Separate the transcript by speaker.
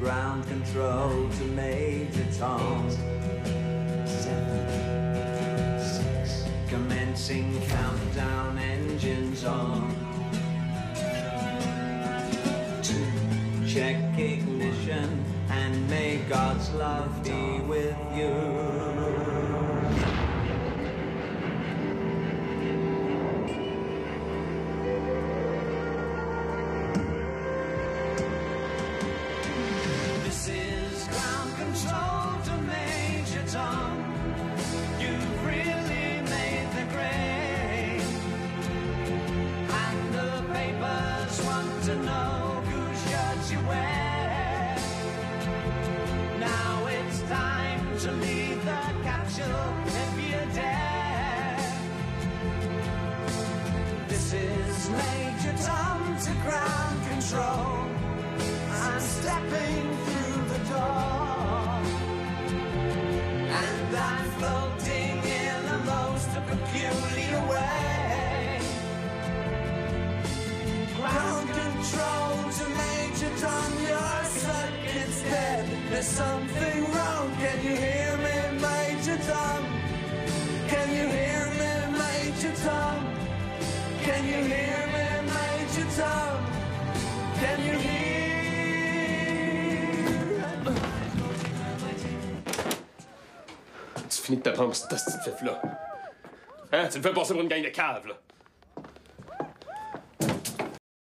Speaker 1: ground control to Major Tom. 7, 6, commencing countdown, engines on. 2, check ignition, and may God's love be with you. You've really made the grade, and the papers want to know whose shirts you wear. Now it's time to leave the capsule if you dare. This is Major Tom to ground control. I'm stepping through the door. And I'm floating in the most peculiar way. Ground control to Major Tom, your circuit's dead. There's something wrong. Can you hear me, Major Tom? Can you hear me, Major Tom? Can you hear me, Major Tom? Can you hear?
Speaker 2: Tu finis de te prendre cette fif-là. Hein? Tu le fais passer pour une gang de caves, là.